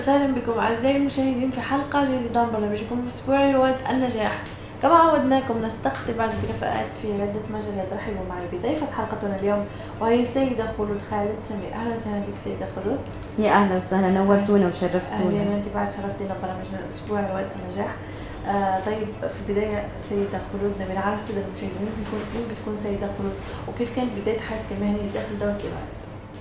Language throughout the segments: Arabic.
وسهلا بكم أعزائي المشاهدين في حلقة جديدة من برنامجكم الأسبوعي رواد النجاح. كما عودناكم نستقطب بعض الكفاءات في عدة مجالات. رحبوا معي بضيفة حلقتنا اليوم وهي السيدة خلود خالد سمير. أهلا وسهلا بك سيدة خلود. يا أهلا وسهلا، نورتونا وشرفتونا. أهلا وأنت بعد شرفتينا برنامجنا الأسبوعي رواد النجاح. طيب في البداية سيدة خلود نبي نعرف السادة المشاهدين مين بتكون سيدة خلود وكيف كانت بداية حياتك المهنية داخل دولة الإمارات؟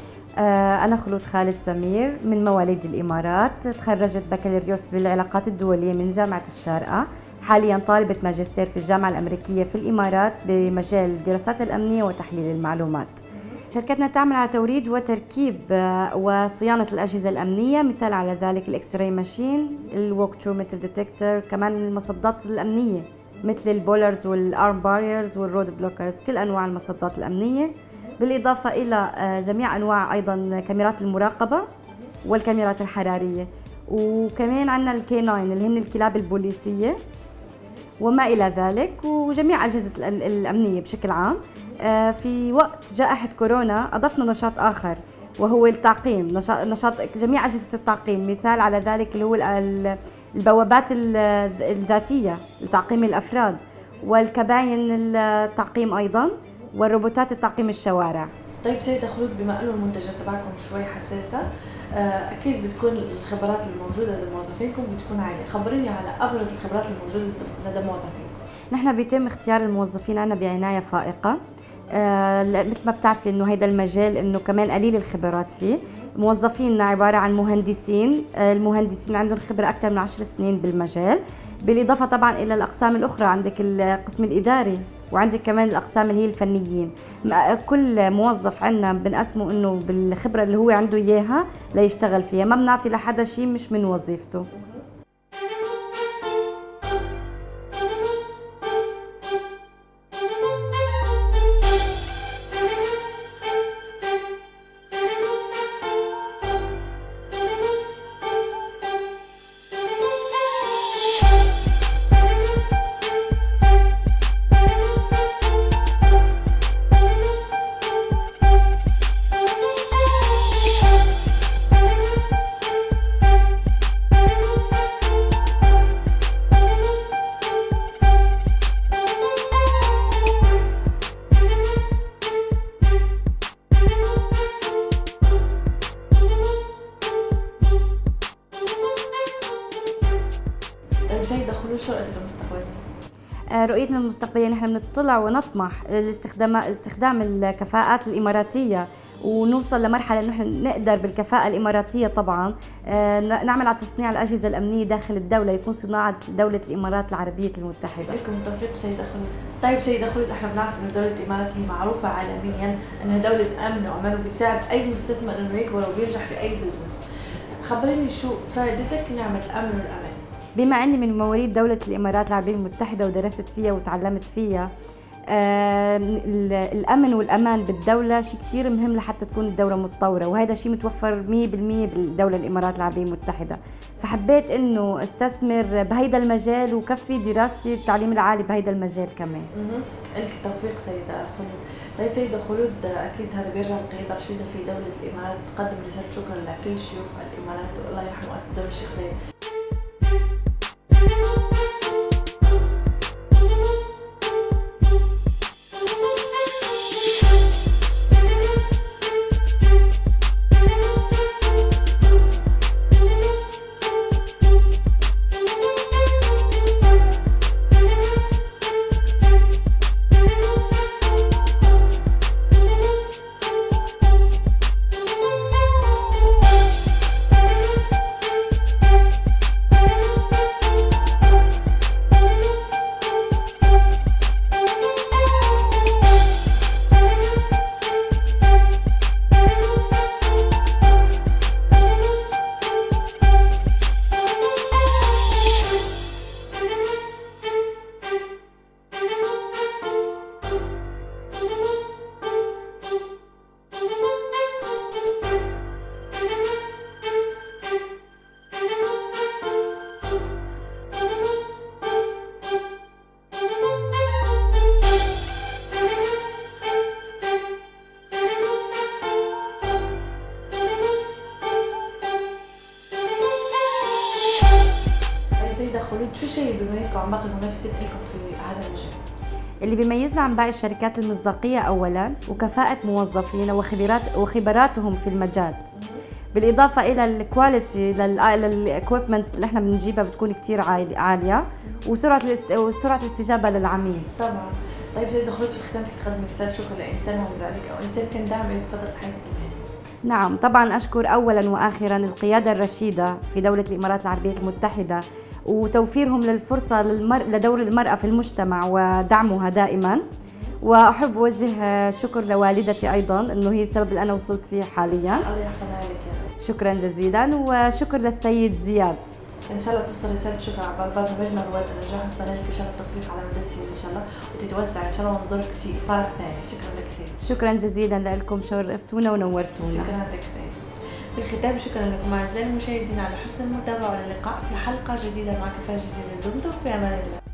أنا خلود خالد سمير من مواليد الإمارات، تخرجت بكالوريوس بالعلاقات الدولية من جامعة الشارقة. حاليا طالبة ماجستير في الجامعة الأمريكية في الإمارات بمجال الدراسات الأمنية وتحليل المعلومات. شركتنا تعمل على توريد وتركيب وصيانة الأجهزة الأمنية، مثال على ذلك الإكس راي ماشين، الووك ترو ميتال ديتكتور، كمان المصدات الأمنية مثل البولرز والارم باريرز والرود بلوكرز، كل أنواع المصدات الأمنية، بالإضافة إلى جميع أنواع أيضا كاميرات المراقبة والكاميرات الحرارية، وكمان عندنا الكيناين اللي هن الكلاب البوليسية وما إلى ذلك، وجميع أجهزة الأمنية بشكل عام. في وقت جائحة كورونا أضفنا نشاط آخر وهو التعقيم، نشاط جميع أجهزة التعقيم، مثال على ذلك اللي هو البوابات الذاتية لتعقيم الأفراد، والكباين التعقيم أيضا، والروبوتات التعقيم الشوارع. طيب سيدة خلود، بما أنه المنتجات تبعكم شوي حساسة، أكيد بتكون الخبرات الموجودة لدى موظفينكم بتكون عالية. خبريني على أبرز الخبرات الموجودة لدى موظفينكم. نحن بيتم اختيار الموظفين عنا بعناية فائقة. مثل ما بتعرفي انه هيدا المجال انه كمان قليل الخبرات فيه. موظفينا عبارة عن مهندسين، المهندسين عندهم خبرة أكثر من 10 سنين بالمجال، بالإضافة طبعا إلى الأقسام الأخرى، عندك القسم الإداري وعندك كمان الأقسام اللي هي الفنيين. كل موظف عندنا بنقسمه إنه بالخبرة اللي هو عنده إياها ليشتغل فيها، ما بنعطي لحدا شيء مش من وظيفته. سيدة خلود، شو رؤيتك المستقبلية؟ رؤيتنا المستقبلية نحن بنطلع ونطمح لاستخدام الكفاءات الإماراتية، ونوصل لمرحلة انه نحن نقدر بالكفاءة الإماراتية طبعا نعمل على تصنيع الأجهزة الأمنية داخل الدولة، يكون صناعة دولة الإمارات العربية المتحدة. لكم متفق سيدة خلود. طيب سيدة خلود، احنا بنعرف انه دولة الإمارات هي معروفة عالميا انها دولة أمن وأمان، وبتساعد أي مستثمر انه يكبر وينجح في أي بزنس. خبريني شو فائدتك نعمة الأمن والأمان؟ بما أني من مواليد دولة الإمارات العربية المتحدة ودرست فيها وتعلمت فيها، الأمن والأمان بالدولة شيء كثير مهم لحتى تكون الدولة متطورة، وهذا شيء متوفر 100% بالدولة الإمارات العربية المتحدة. فحبيت إنه استثمر بهيدا المجال وكفي دراستي التعليم العالي بهيدا المجال كمان. لك التوفيق سيدة خلود. طيب سيدة خلود، أكيد هذا بيرجع لقيادة رشيدة في دولة الإمارات. تقدم رسالة شكر لكل شيوخ الإمارات والله يرحم مؤسس الدولة الشيخ زايد. شيء بيميزكم عن باقي المنافسين لكم في هذا المجال؟ اللي بيميزنا عن باقي الشركات المصداقية أولاً، وكفاءة موظفينا وخبراتهم في المجال، بالإضافة إلى الكواليتي للإكويبمنت اللي احنا بنجيبها بتكون كتير عالية، وسرعة الاستجابة للعميل. طبعا. طيب زي دخلت في الختام، فيك تقدم رسالة شكر لإنسان هز عليك أو إنسان كان داعم لك فترة حياتك المهنية؟ نعم، طبعاً أشكر أولاً وآخراً القيادة الرشيدة في دولة الإمارات العربية المتحدة، وتوفيرهم للفرصة لدور المرأة في المجتمع ودعمها دائماً. وأحب أوجه شكر لوالدتي أيضاً، إنه هي السبب اللي أنا وصلت فيه حالياً. الله يحفظها لك يا رب. شكراً جزيلاً، وشكر للسيد زياد. ان شاء الله توصل رساله شكر على برنامجنا رواد النجاح، ونتمنى لك ان شاء الله التوفيق على مدى السنين ان شاء الله، وتتوسع ان شاء الله ونزورك في فرع ثاني. شكرا لك سيد. شكرا جزيلا لكم، شرفتونا ونورتونا. شكرا لك سيد. في الختام شكرا لكم اعزائي المشاهدين على حسن المتابعه، والى اللقاء في حلقه جديده مع كفاءه جديده. دمتم في امان الله.